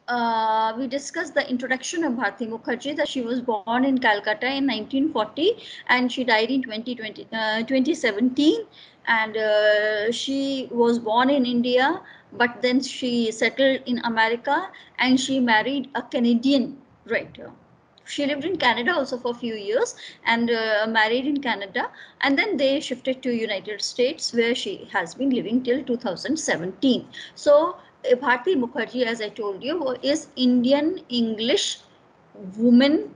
we discussed the introduction of Bharti Mukherjee, that she was born in Calcutta in 1940 and she died in 2017. And she was born in India, but then she settled in America and she married a Canadian writer. She lived in Canada also for a few years and married in Canada, and then they shifted to United States, where she has been living till 2017. So Bharti Mukherjee, as I told you, is Indian English woman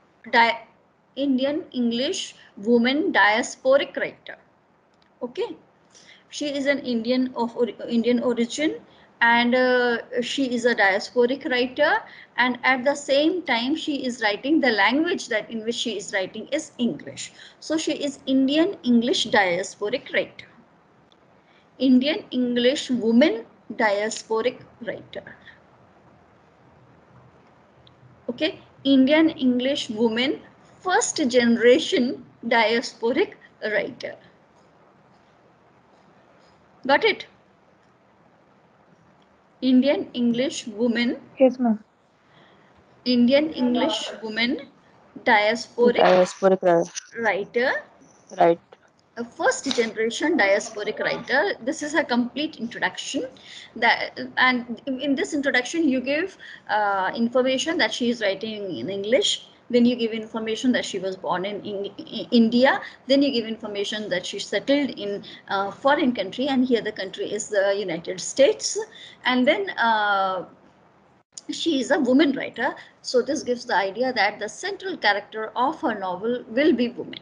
diasporic writer. Okay, she is an Indian of Indian origin, and she is a diasporic writer, and at the same time she is writing the language that in which she is writing is English. So she is Indian English diasporic writer, Indian English woman diasporic writer. Okay, Indian English woman, first generation diasporic writer. Got it? Indian English woman. Yes, ma'am. Indian English woman, diasporic Diasporic, writer, right. a first generation diasporic writer. This is a complete introduction. And in this introduction you give information that she is writing in English, then you give information that she was born in India, then you give information that she settled in foreign country, and here the country is the United States, and then she is a woman writer. So this gives the idea that the central character of her novel will be woman.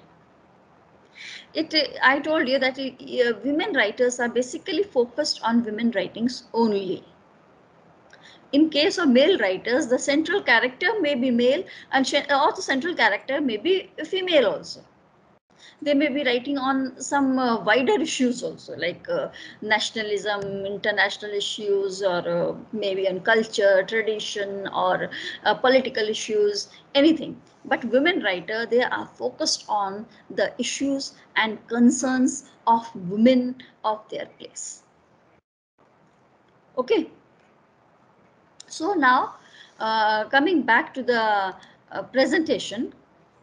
I told you that women writers are basically focused on women writings only. In case of male writers, the central character may be male, or the central character may be female also. They may be writing on some wider issues also, like nationalism, international issues, or maybe on culture, tradition, or political issues, anything. But women writer, they are focused on the issues and concerns of women of their place. Okay. So now, coming back to the presentation,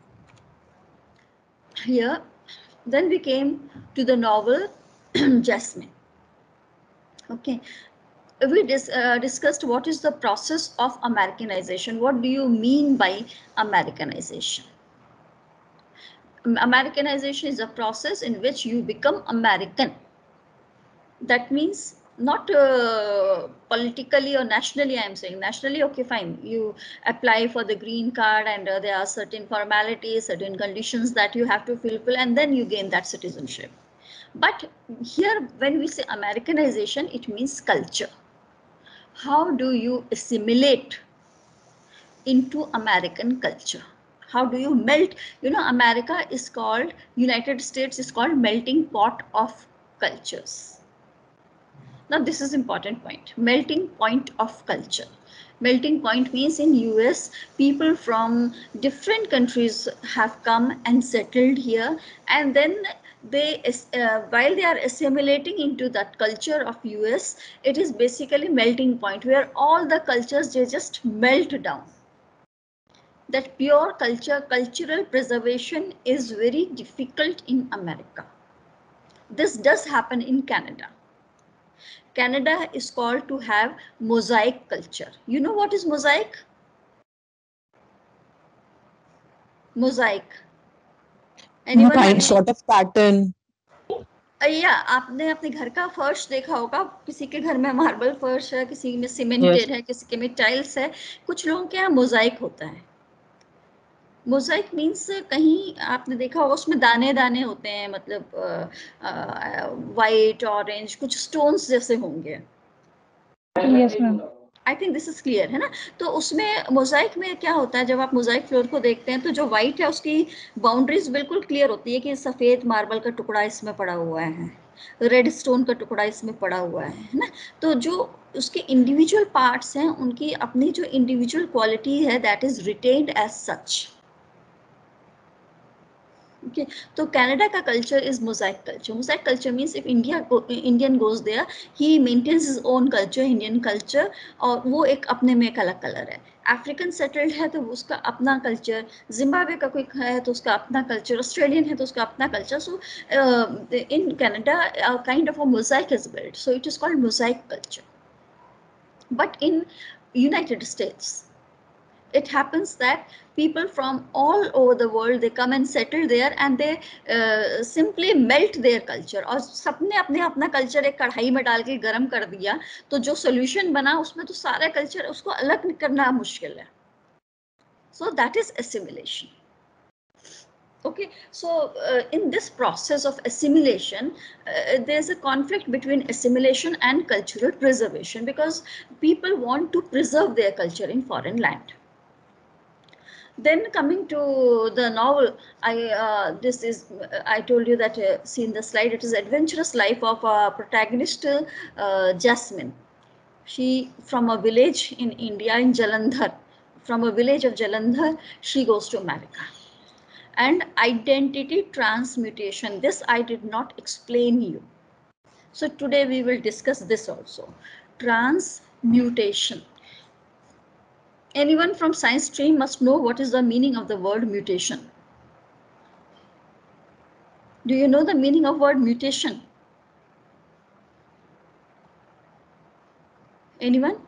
here, then we came to the novel Jasmine. Okay, we discussed what is the process of Americanization. What do you mean by Americanization? Americanization is a process in which you become American. That means not politically or nationally. I am saying nationally, okay, fine, you apply for the green card, and there are certain formalities, certain conditions that you have to fulfill, and then you gain that citizenship. But here, when we say Americanization, it means culture. How do you assimilate into American culture? How do you melt? You know, America is called, United States is called melting pot of cultures. Now this is important point, melting point of culture. Melting point means in US, people from different countries have come and settled here, and then they, while they are assimilating into that culture of US, it is basically melting point where all the cultures, they just melt down. That pure culture, cultural preservation is very difficult in America. This does happen in Canada. Canada is called to have mosaic culture. You know what is mosaic? Mosaic. Anyone have Sort of pattern. या आपने अपने घर का फर्श देखा होगा, किसी के घर में मार्बल फर्श है, किसी में Yes. सीमेंटेड है, किसी के में टाइल्स है, कुछ लोगों के यहाँ मोजाइक होता है. मोजाइक मीन्स कहीं आपने देखा होगा उसमें दाने दाने होते हैं, मतलब वाइट ऑरेंज कुछ स्टोन्स जैसे होंगे. Yes, ma'am. I think this is clear है ना. तो उसमें मोजाइक में क्या होता है, जब आप मोजाइक फ्लोर को देखते हैं तो जो व्हाइट है उसकी बाउंड्रीज बिल्कुल क्लियर होती है कि सफ़ेद मार्बल का टुकड़ा इसमें पड़ा हुआ है, रेड स्टोन का टुकड़ा इसमें पड़ा हुआ है ना. तो जो उसके इंडिविजुअल पार्ट्स हैं, उनकी अपनी जो इंडिविजुअल क्वालिटी है, that is retained as such. Okay, so Canada का culture is mosaic culture. Mosaic culture means if Indian goes there, he maintains his own culture, Indian culture, और वो एक अपने में एक अलग कलर है. African settled है तो उसका अपना culture, Zimbabwe का कोई है तो उसका अपना culture, Australian है तो उसका अपना culture. So in Canada, a kind of a mosaic is built. So it is called mosaic culture. But in United States, it happens that people from all over the world, they come and settle there and they simply melt their culture. और सबने अपने अपना culture एक कढ़ाई में डाल के गरम कर दिया, तो जो solution बना उसमें तो सारा culture उसको अलग करना मुश्किल है. So that is assimilation. Okay, so in this process of assimilation, there's a conflict between assimilation and cultural preservation, because people want to preserve their culture in foreign land. Then coming to the novel, I told you that, see in the slide, it is adventurous life of a protagonist, Jasmine. She, from a village in India, in Jalandhar, from a village of Jalandhar, she goes to America. And identity transmutation, this I did not explain you. So today we will discuss this also. Transmutation. Anyone from science stream must know what is the meaning of the word mutation. Do you know the meaning of word mutation? Anyone?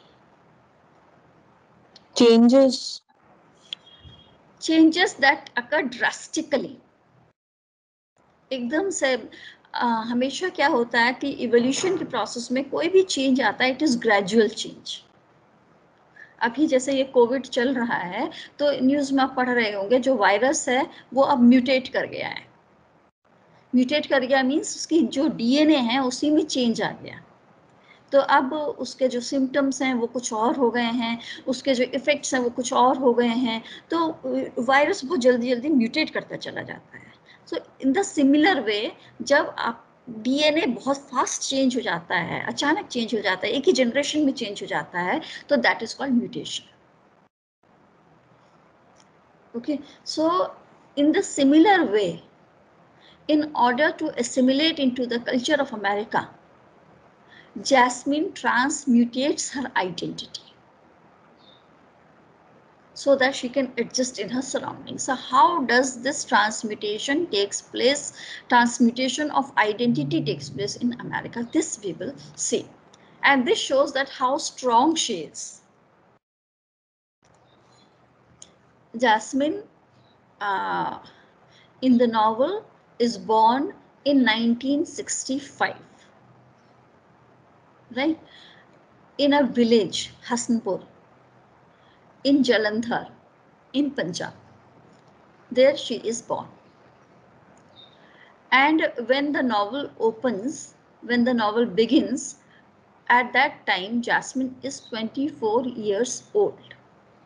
Changes. Changes that occur drastically. एकदम से हमेशा क्या होता है कि evolution के process में कोई भी चेंज आता है, इट इज ग्रेजुअल चेंज. अभी जैसे ये कोविड चल रहा है तो न्यूज में आप पढ़ रहे होंगे, जो वायरस है वो अब म्यूटेट कर गया है. म्यूटेट कर गया मीन्स उसकी जो डीएनए है उसी में चेंज आ गया. तो अब उसके जो सिम्टम्स हैं वो कुछ और हो गए हैं, उसके जो इफेक्ट्स हैं वो कुछ और हो गए हैं. तो वायरस बहुत जल्दी जल्दी म्यूटेट करता चला जाता है. सो इन द सिमिलर वे, जब आप डीएनए बहुत फास्ट चेंज हो जाता है, अचानक चेंज हो जाता है, एक ही जनरेशन में चेंज हो जाता है, तो that is called mutation. Okay, so in the similar way, in order to assimilate into the culture of America, Jasmine transmutates her identity so that she can adjust in her surroundings. So how does this transmutation takes place? Transmutation of identity takes place in America. This we will see. And this shows that how strong she is. Jasmine, in the novel, is born in 1965, right, in a village, Hasanpur, in Jalandhar, in Punjab. There she is born. And when the novel opens, when the novel begins, at that time Jasmine is 24 years old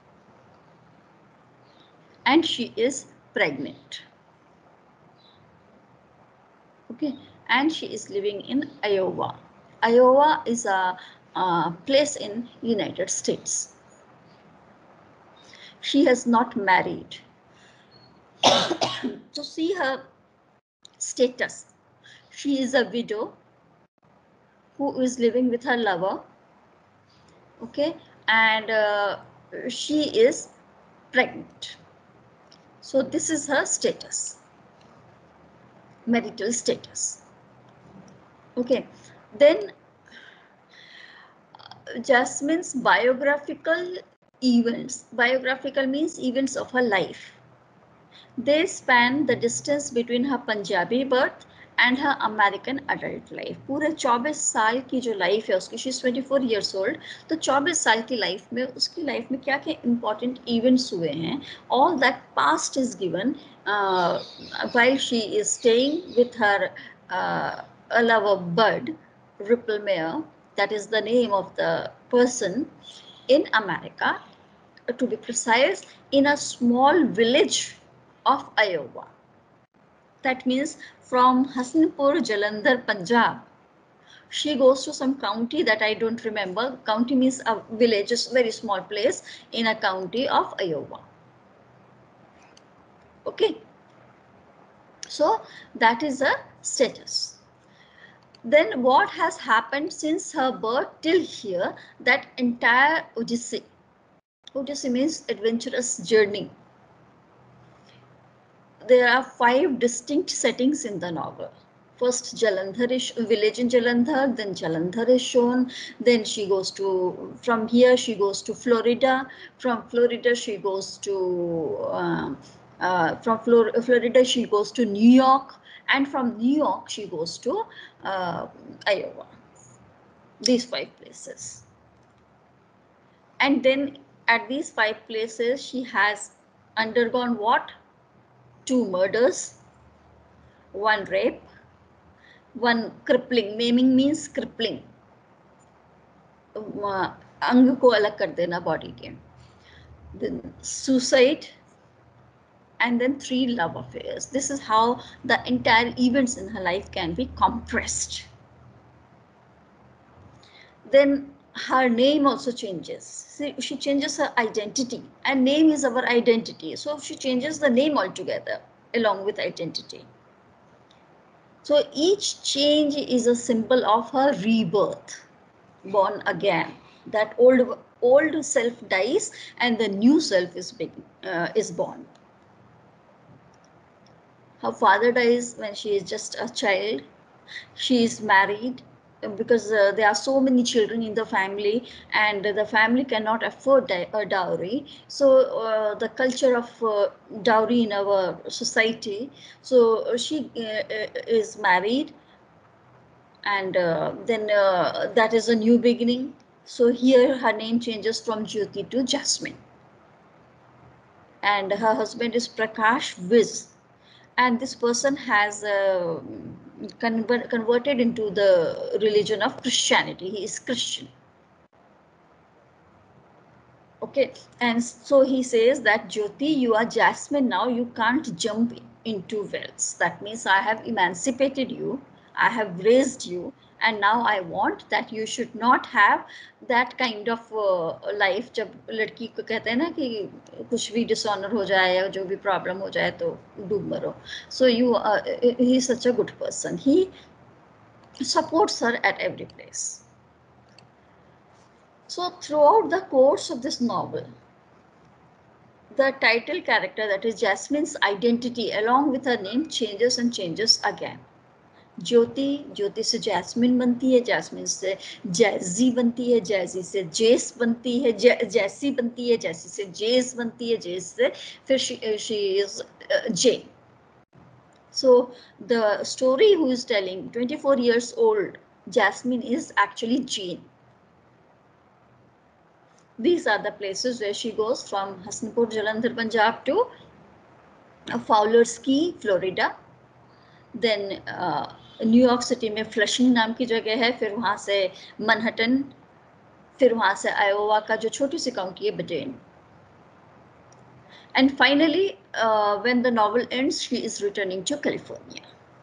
and she is pregnant. Okay, and she is living in Iowa. Iowa is a place in United States. She has not married. To see her status, she is a widow who is living with her lover. Okay, and she is pregnant. So this is her status, marital status. Okay, then Jasmine's biographical events, biographical means events of her life, they span the distance between her Punjabi birth and her American adult life. पूरे 24 साल की जो life है उसकी, she is 24 years old, तो 24 साल की life में उसकी लाइफ में क्या क्या important events हुए हैं, all that past is given while she is staying with her a lover Bud Ripplemeyer, that is the name of the person, in America, to be precise, in a small village of Iowa. That means from Hasanpur, Jalandhar, Punjab, she goes to some county that I don't remember. County means a village, a very small place in a county of Iowa. Okay. So that is a status. Then what has happened since her birth till here, that entire Odyssey. Odyssey means adventurous journey. There are 5 distinct settings in the novel. First, Jalandhar is village in Jalandhar, then Jalandhar is shown, then she goes to, from here she goes to Florida, from Florida she goes to, Florida she goes to New York, and from New York she goes to Iowa. These 5 places. And then at these 5 places she has undergone what? 2 murders, 1 rape, 1 crippling. Maiming means crippling. अंग को अलग कर देना body के. Then suicide, and then 3 love affairs. This is how the entire events in her life can be compressed. Then her name also changes. She changes her identity, and name is our identity. So she changes the name altogether along with identity. So each change is a symbol of her rebirth, born again. That old self dies and the new self is born. Her father dies when she is just a child. She is married because there are so many children in the family, and the family cannot afford a dowry. So the culture of dowry in our society. So she is married, and then that is a new beginning. So here her name changes from Jyoti to Jasmine, and her husband is Prakash Viz, and this person has converted into the religion of Christianity. He is Christian. Okay, and so he says that Jyoti, you are Jasmine now, you can't jump into wells. That means I have emancipated you, I have raised you, and now I want that you should not have that kind of life. जब लड़की को कहते हैं ना कि कुछ भी dishonour हो जाए या जो भी प्रॉब्लम हो जाए तो डूब मरो. So he is such a good person. He supports her at every place. So throughout the course of this novel, the title character, that is Jasmine's identity along with her name, changes and changes again. ज्योति से jasmine बनती है, jasmine से jazzy बनती है, jazzy से जेस बनती है, जैसी बनती है, जैसी से जेस बनती है, जेस से फिर she is Jane. So the story who is telling, 24 years old Jasmine, is actually Jane. These are the places where she goes, from Hassanpur, Jalandhar, Punjab to Fowler's Key, Florida. Then New York city में Flushing नाम की जगह है, फिर वहाँ से मनहट्टन, फिर वहाँ से आयोवा का जो छोटी सी काउंटी है बडेन. And finally, when the novel ends, she is returning to California.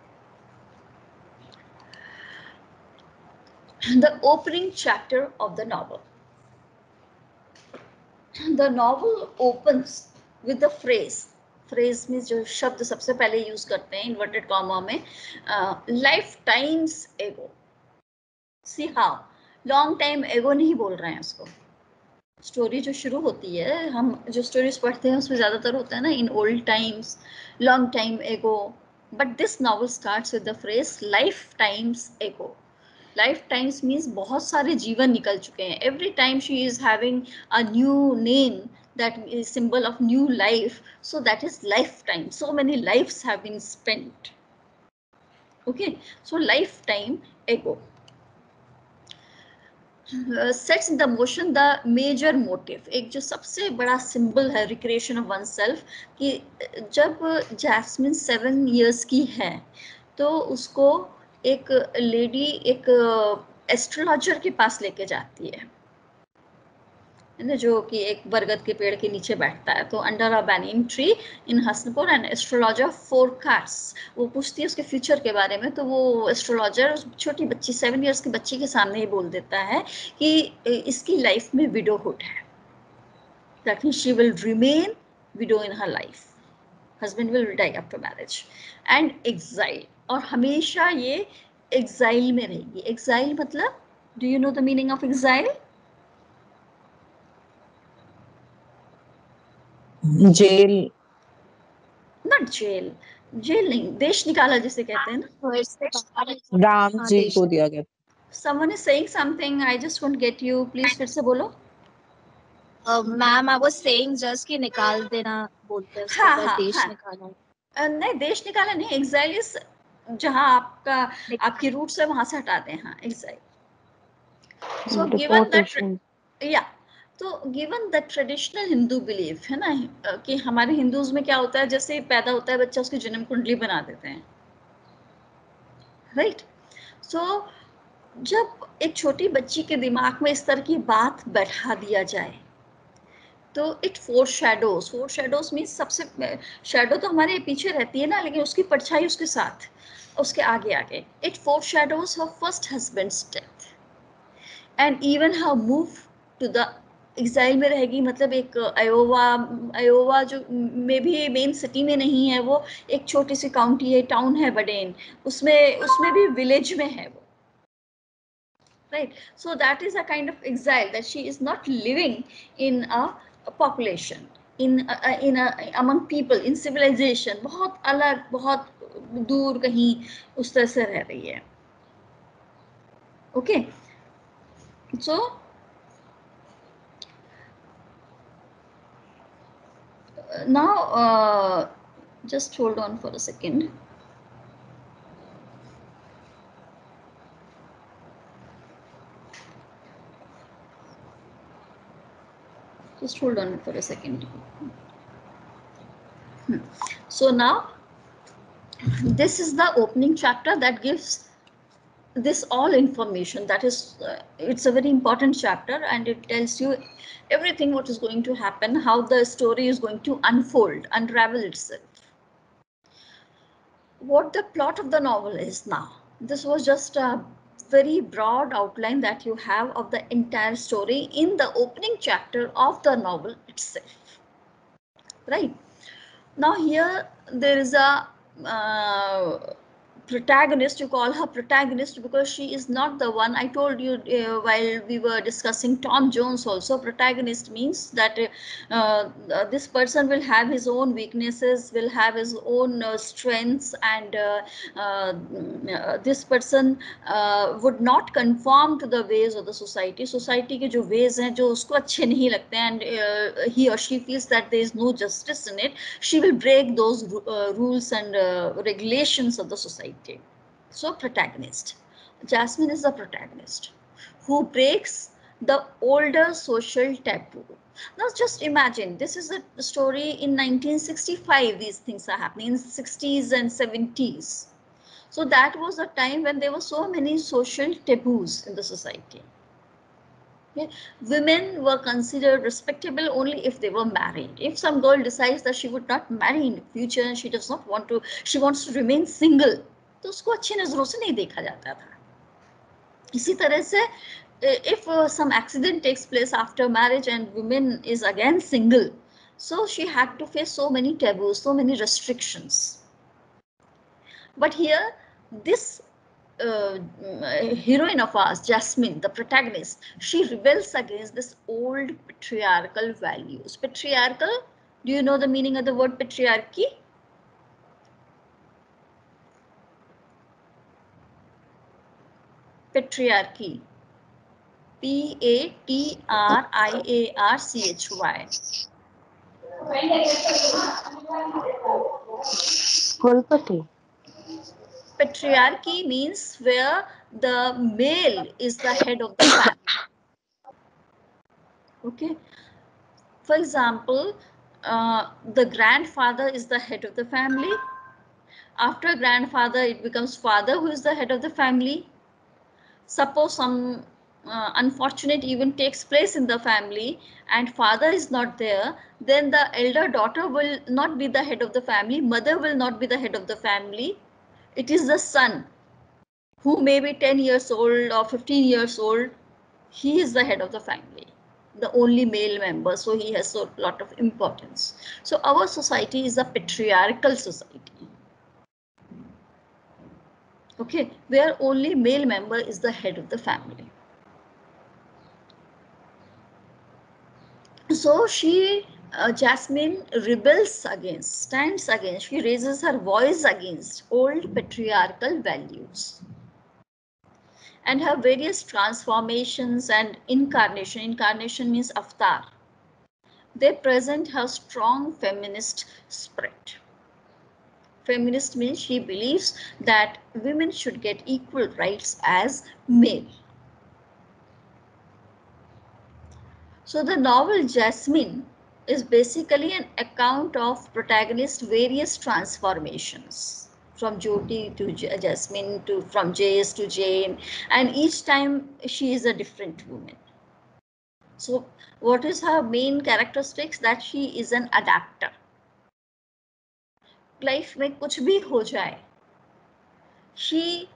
The opening chapter of the novel. The novel opens with the phrase में जो शब्द सबसे पहले यूज करते हैं इन्वर्टेड कॉमा में, lifetimes ago. See how long time एगो नहीं बोल रहे हैं उसको. स्टोरी जो शुरू होती है, हम जो स्टोरीज पढ़ते हैं उसमें ज्यादातर होता है ना in old times, long time ago, but this novel starts with the phrase lifetimes ago. Lifetimes means बहुत सारे जीवन निकल चुके हैं. Every time she is having a new name that is symbol of new life, so that is lifetime. So many lives have been spent. Okay, so lifetime ago sets in the motion the major motive. एक जो सबसे बड़ा symbol है recreation of oneself, कि जब jasmine 7 years की है तो उसको एक लेडी एक एस्ट्रोलॉजर के पास लेके जाती है ना, जो कि एक बरगद के पेड़ के नीचे बैठता है. तो under a banyan tree in Hasanpur and astrologer forecast, वो पूछती है उसके फ्यूचर के बारे में. तो वो एस्ट्रोलॉजर छोटी बच्ची 7 years की बच्ची के सामने ही बोल देता है कि इसकी लाइफ में विडोहुड है. That means she will remain widow in her life. husband will die after marriage. And exile, और हमेशा ये exile में रहेगी. Exile मतलब, do you know the meaning of exile? Jail. Not jail. Jail नहीं, देश निकाला जिसे कहते हैं ना. राम जी को दिया गया. Someone is saying something, I just won't get you. Please फिर से बोलो. Ma'am I was saying just कि निकाल देना बोलते हैं उसको, हाँ, देश हाँ. निकालना. नहीं, देश निकाला नहीं. एग्जाइल इज जहाँ आपका आपकी रूट्स है वहां से हटाते हैं. हाँ, एग्जाइल. सो गिवन दैट, या तो given the traditional Hindu belief है ना कि हमारे हिंदूज में क्या होता है, जैसे पैदा होता है बच्चा उसकी जन्म कुंडली बना देते हैं, राइट. सो जब एक छोटी बच्ची के दिमाग में इस तरह की बात बैठा दिया जाए तो इट फोर शेडोज मीन्स, सबसे शेडो तो हमारे पीछे रहती है ना, लेकिन उसकी परछाई उसके साथ, उसके आगे आगे. It foreshadows her first husband's death and even her move to the exile में रहेगी. मतलब एक अयोवा जो में भी मेन सिटी में नहीं है, वो एक छोटी सी काउंटी है, टाउन है बडेन, उसमें भी विलेज में है वो, right. So that is a kind of exile, that she is not living in a population, among people, in civilization. बहुत अलग, बहुत दूर कहीं उस तरह से रह रही है. Okay, so now just hold on for a second. Just hold on for a second. So now this is the opening chapter that gives this all information. That is, it's a very important chapter, and it tells you everything what is going to happen, how the story is going to unravel itself. What the plot of the novel is now. This was just a very broad outline that you have of the entire story in the opening chapter of the novel itself, right. Now here there is a protagonist. You call her protagonist because she is not the one. I told you while we were discussing Tom Jones also, protagonist means that this person will have his own weaknesses, will have his own strengths, and this person would not conform to the ways of the society. Society के जो ways हैं जो उसको अच्छे नहीं लगते हैं, and he or she feels that there is no justice in it, she will break those rules and regulations of the society. So protagonist, Jasmine is the protagonist who breaks the older social taboo. Now just imagine, this is a story in 1965. These things are happening in 60s and 70s. So that was a time when there were so many social taboos in the society. Okay. Women were considered respectable only if they were married. If some girl decides that she would not marry in the future and she does not want to, she wants to remain single, तो उसको अच्छी नजरों से नहीं देखा जाता था. इसी तरह से if some accident takes place after marriage and woman is again single, so she had to face so many taboos, so many restrictions. But here, this heroine of ours, Jasmine, the protagonist, she rebels against this old patriarchal values. Patriarchal, do you know the meaning of the word patriarchy? Patriarchy. Patriarchy. Kolpati. Patriarchy means where the male is the head of the family. Okay. For example, the grandfather is the head of the family. After grandfather, it becomes father who is the head of the family. Suppose some unfortunate event takes place in the family and father is not there, then the elder daughter will not be the head of the family, mother will not be the head of the family. It is the son who may be 10 years old or 15 years old. He is the head of the family. the only male member, so he has a lot of importance. So our society is a patriarchal society, okay, where only male member is the head of the family. So she, Jasmine rebels against, stands against, she raises her voice against old patriarchal values. And her various transformations and incarnation, incarnation means avatar, they present her strong feminist spirit. Feminist means she believes that women should get equal rights as male. So the novel Jasmine is basically an account of protagonist's various transformations, from Jyoti to Jasmine, to from Jace to Jane, and each time she is a different woman. So what is her main characteristics? That she is an adapter. Life में कुछ भी हो जाए, she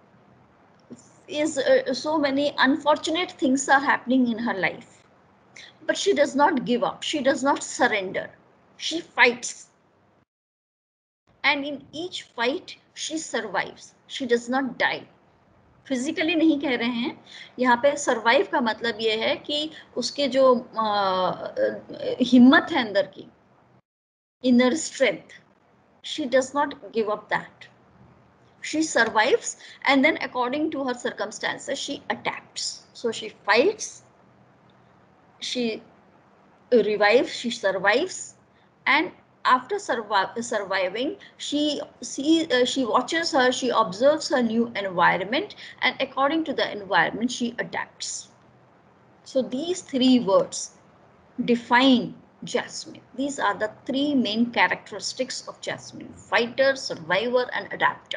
is so many unfortunate things are happening in her life, but she does not give up, she does not surrender, she fights, and in each fight she survives, she does not die. Physically नहीं कह रहे हैं यहाँ पे, survive का मतलब ये है कि उसके जो हिम्मत है अंदर की, inner strength, she does not give up that. She survives, and then according to her circumstances she adapts. So she fights, she revives, she survives, and after surviving, she watches her, she observes her new environment, and according to the environment she adapts. So these three words define Jasmine. These are the three main characteristics of Jasmine: fighter, survivor, and adapter.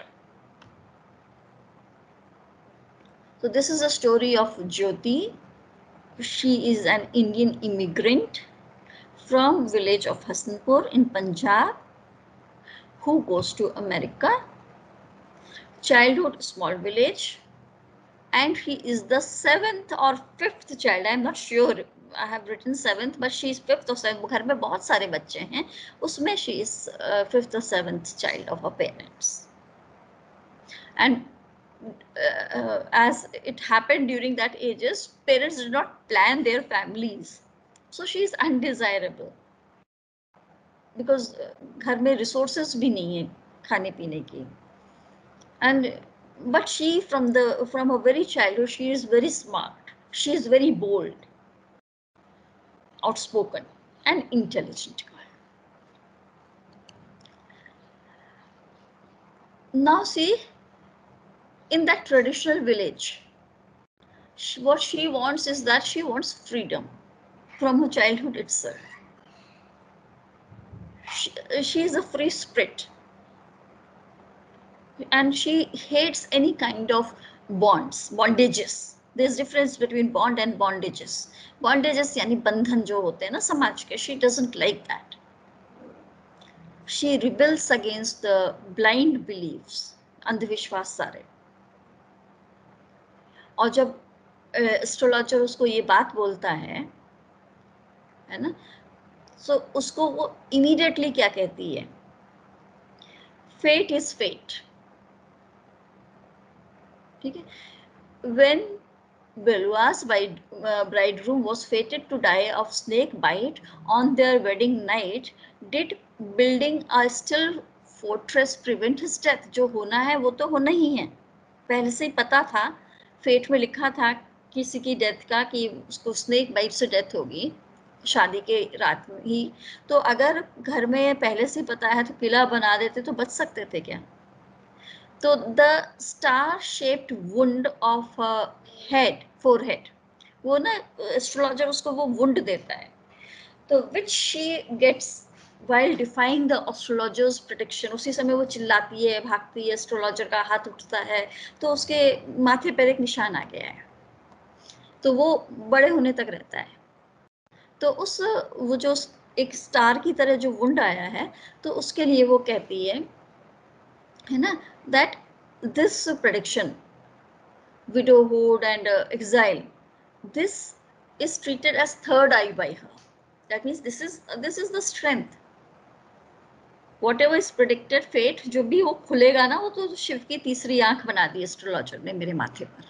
So this is a story of Jyoti. She is an Indian immigrant from village of Hasanpur in Punjab, who goes to America. Childhood, small village, and he is the 7th or 5th child. I am not sure. I have written 7th, but she is 5th or 7th. घर में बहुत सारे बच्चे हैं, उसमें she is 5th or 7th child of her parents. And as it happened during that ages, parents did not plan their families, so she is undesirable because घर में resources भी नहीं है खाने पीने की. And but she, from her very childhood, she is very smart, she is very bold, outspoken, and intelligent girl. Now see, in that traditional village, what she wants is that she wants freedom from her childhood itself. She is a free spirit, and she hates any kind of bondages. There's difference between bond and bondages. Bondages यानी बंधन जो होते हैं ना समाज के, she doesn't like that. She rebels against the blind beliefs, अंधविश्वास सारे. और जब एस्ट्रोलॉजर उसको ये बात बोलता है ना, so उसको वो immediately क्या कहती है? Fate is fate. ठीक है? When Belwa's bridegroom was fated to die of snake bite on their wedding night, did building a still fortress prevent his death? जो होना है वो तो होना ही है, पहले से ही पता था, फेट में लिखा था किसी की डेथ का कि उसको स्नेक बाइट से डेथ होगी शादी के रात में ही, तो अगर घर में पहले से पता है तो किला बना देते तो बच सकते थे क्या? तो the star shaped wound of head, forehead, वो ना एस्ट्रोलॉजर उसको वो वुंड देता है, तो which she gets while defying the astrologer's prediction. उसी समय वो चिल्लाती है, भागती है, एस्ट्रोलॉजर का हाथ उठता है, तो उसके माथे पर एक निशान आ गया है, तो वो बड़े होने तक रहता है. तो वो जो एक स्टार की तरह जो वुंड आया है, तो उसके लिए वो कहती है ना, that this prediction, widowhood and exile, this is treated as third eye by her. That means this is the strength. Whatever is predicted fate, जो भी वो खुलेगा ना, वो तो शिव की तीसरी आंख बना दी एस्ट्रोलॉजर ने मेरे माथे पर.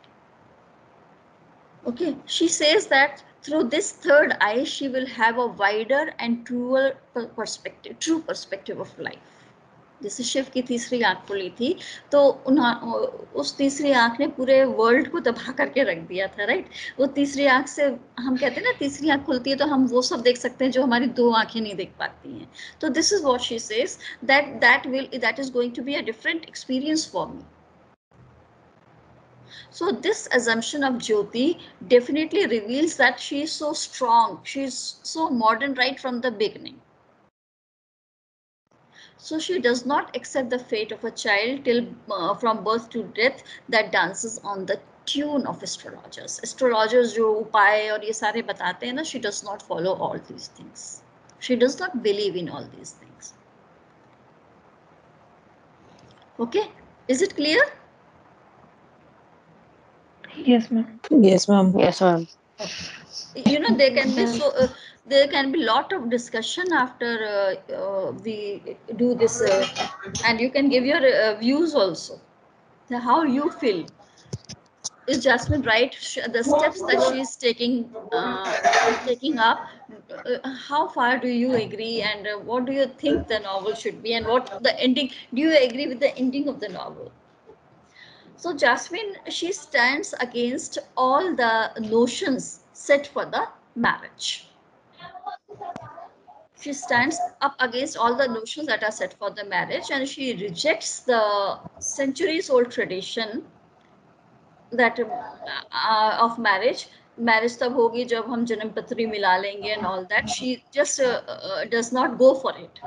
Okay, she says that through this third eye, she will have a wider and truer perspective, true perspective of life. जैसे शिव की तीसरी आंख खुली थी, तो उस तीसरी आंख ने पूरे वर्ल्ड को दबा करके रख दिया था, राइट. वो तीसरी आंख से हम कहते हैं ना, तीसरी आंख खुलती है तो हम वो सब देख सकते हैं जो हमारी दो आंखें नहीं देख पाती हैं. तो this is what she says, that is going to be a different experience for me. So this assumption of Jyoti definitely reveals that she is so strong, she is so modern right from the beginning. So she does not accept the fate of a child till from birth to death that dances on the tune of astrologers. Astrologers जो उपाय और ये सारे बताते हैं ना, she does not follow all these things. She does not believe in all these things. Okay, is it clear? Yes, ma'am. Yes, ma'am. Yes, ma'am. You know, there can be there can be lot of discussion after we do this, and you can give your views also, how you feel. Is Jasmine right? The steps that she is taking up, how far do you agree, and what do you think the novel should be, and what the ending, do you agree with the ending of the novel? So Jasmine, she stands against all the notions set for the marriage. She stands up against all the notions that are set for the marriage, and she rejects the centuries-old tradition that of marriage. Marriage tab hogi jab hum janam patri mila lenge and all that. She just does not go for it,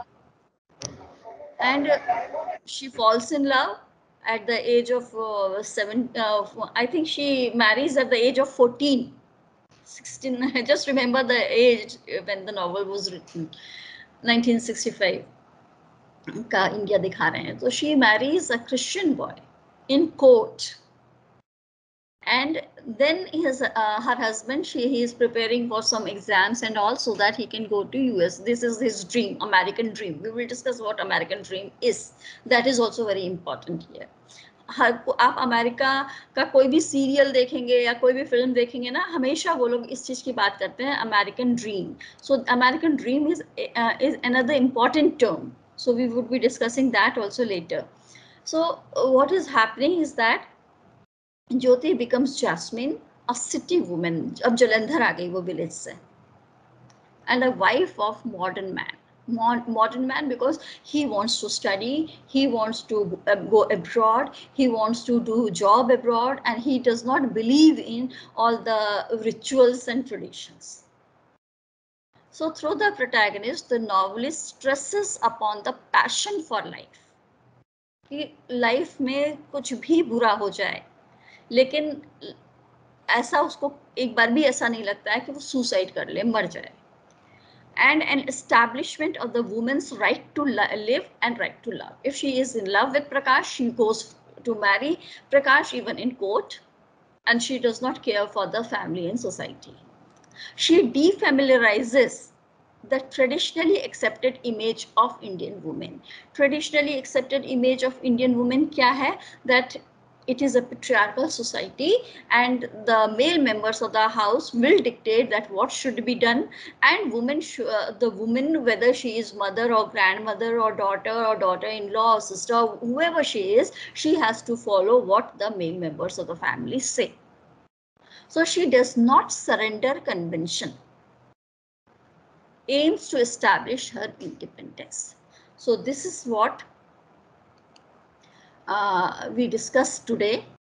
and she falls in love at the age of 7. I think she marries at the age of 14, 16. I just remember the age when the novel was written, 1965 का India दिखा रहे हैं. तो she marries a Christian boy in court. And then her husband, he is preparing for some exams and also that he can go to US. This is his dream, American dream. We will discuss what American dream is. That is also very important here. आप America का कोई भी serial देखेंगे या कोई भी film देखेंगे ना, हमेशा वो लोग इस चीज की बात करते हैं, American dream. So American dream is another important term. So we would be discussing that also later. So what is happening is that Jyoti becomes Jasmine, a city woman. अब जलंधर आ गई वो village से, and a wife of modern man. Modern man because he wants to study, he wants to go abroad, he wants to do job abroad, and he does not believe in all the rituals and traditions. So through the protagonist, the novelist stresses upon the passion for life. कि life में कुछ भी बुरा हो जाए, लेकिन ऐसा उसको एक बार भी ऐसा नहीं लगता है कि वो सुसाइड कर ले, मर जाए. And an establishment of the woman's right to live and right to love. If she is in love with Prakash, she goes to marry Prakash even in court, and she does not care for the family and society. She defamiliarizes the traditionally accepted image of Indian women. Traditionally accepted image of Indian women kya hai? That it is a patriarchal society and the male members of the house will dictate that what should be done, and the woman, whether she is mother or grandmother or daughter-in-law or sister, whoever she is, she has to follow what the male members of the family say. So she does not surrender convention, aims to establish her independence. So this is what we discussed today.